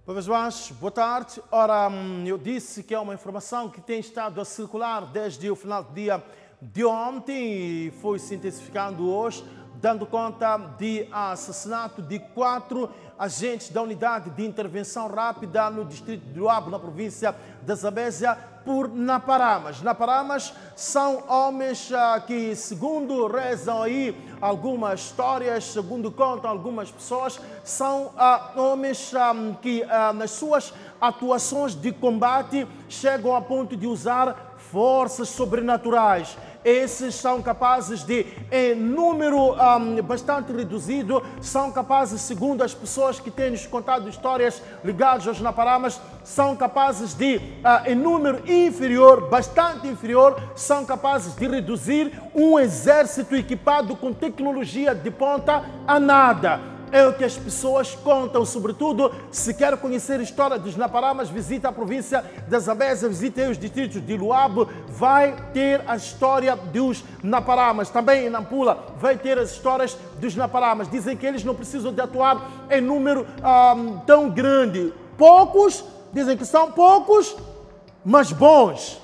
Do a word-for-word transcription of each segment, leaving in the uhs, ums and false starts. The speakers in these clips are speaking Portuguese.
Pois mais, boa tarde. Ora, eu disse que é uma informação que tem estado a circular desde o final do dia de ontem e foi se intensificando hoje, dando conta de assassinato de quatro agentes da Unidade de Intervenção Rápida no distrito de Luabo, na província da Zambésia, por Naparamas. Naparamas são homens ah, que, segundo rezam aí algumas histórias, segundo contam algumas pessoas, são ah, homens ah, que ah, nas suas atuações de combate chegam a ponto de usar forças sobrenaturais. Esses são capazes de, em número um, bastante reduzido, são capazes, segundo as pessoas que têm nos contado histórias ligadas aos Naparamas, são capazes de, uh, em número inferior, bastante inferior, são capazes de reduzir um exército equipado com tecnologia de ponta a nada. É o que as pessoas contam, sobretudo, se quer conhecer a história dos Naparamas, visita a província da Zambésia, visite os distritos de Luabo, vai ter a história dos Naparamas. Também em Nampula vai ter as histórias dos Naparamas. Dizem que eles não precisam de atuar em número um, tão grande. Poucos, dizem que são poucos, mas bons.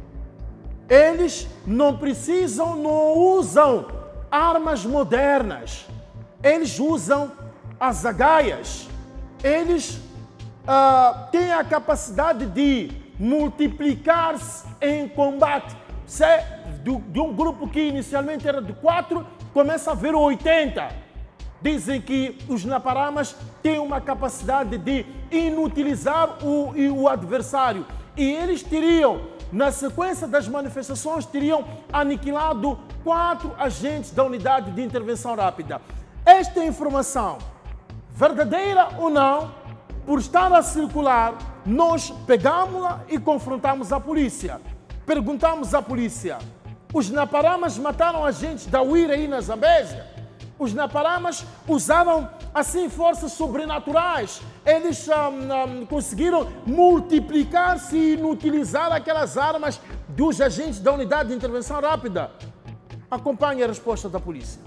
Eles não precisam, não usam armas modernas. Eles usam as agaias, eles uh, têm a capacidade de multiplicar-se em combate. Se é de, de um grupo que inicialmente era de quatro, começa a haver oitenta. Dizem que os Naparamas têm uma capacidade de inutilizar o, o adversário. E eles teriam, na sequência das manifestações, teriam aniquilado quatro agentes da Unidade de Intervenção Rápida. Esta informação, verdadeira ou não, por estar a circular, nós pegamos-la e confrontamos a polícia. Perguntamos à polícia, os Naparamas mataram agentes da U I R aí na Zambésia? Os Naparamas usavam, assim, forças sobrenaturais. Eles um, um, conseguiram multiplicar-se e inutilizar aquelas armas dos agentes da Unidade de Intervenção Rápida? Acompanhe a resposta da polícia.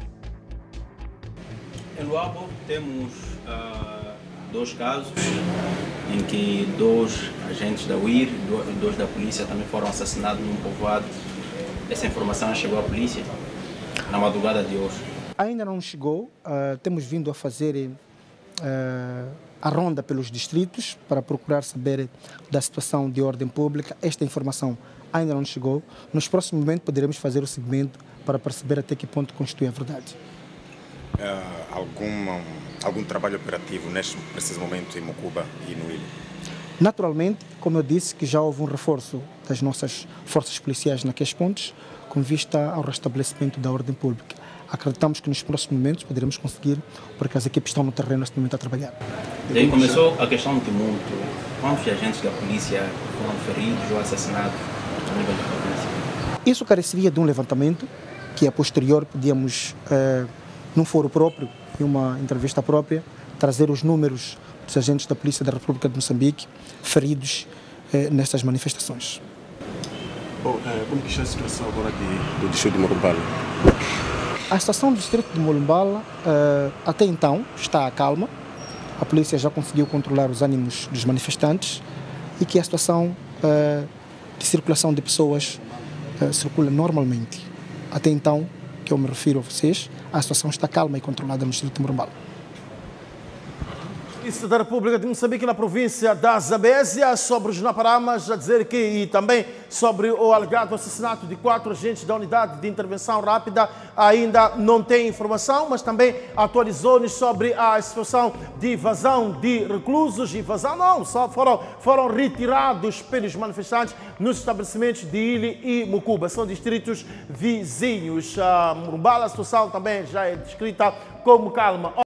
Em Luabo temos uh, dois casos em que dois agentes da U I R e dois da polícia também foram assassinados num povoado. Essa informação chegou à polícia na madrugada de hoje. Ainda não chegou, uh, temos vindo a fazer uh, a ronda pelos distritos para procurar saber da situação de ordem pública. Esta informação ainda não chegou. Nos próximos momentos poderemos fazer o seguimento para perceber até que ponto constitui a verdade. Uh, algum, algum trabalho operativo neste preciso momento em Mucuba e no Ilha? Naturalmente, como eu disse, que já houve um reforço das nossas forças policiais naqueles pontos, com vista ao restabelecimento da ordem pública. Acreditamos que nos próximos momentos poderemos conseguir, porque as equipes estão no terreno neste momento a trabalhar. Daí começou a questão do tumulto. Quantos agentes da polícia foram feridos ou assassinados no nível da província? Isso careceria de um levantamento, que a posterior podíamos, eh, num foro próprio, em uma entrevista própria, trazer os números dos agentes da Polícia da República de Moçambique feridos eh, nestas manifestações. Bom, eh, como que está a situação agora de, do distrito de Molumbala? A situação do distrito de Molumbala, eh, até então, está calma. A polícia já conseguiu controlar os ânimos dos manifestantes e que a situação eh, de circulação de pessoas eh, circula normalmente. Até então, que eu me refiro a vocês, a situação está calma e controlada no distrito de Molumbala. Isso da República de Moçambique na província da Zambésia, sobre os Naparamas, a dizer que, e também sobre o alegado assassinato de quatro agentes da Unidade de Intervenção Rápida, ainda não tem informação, mas também atualizou-nos sobre a situação de evasão de reclusos. Evasão não, só foram, foram retirados pelos manifestantes nos estabelecimentos de Ilha e Mucuba, são distritos vizinhos. A Molumbala, a situação também já é descrita como calma.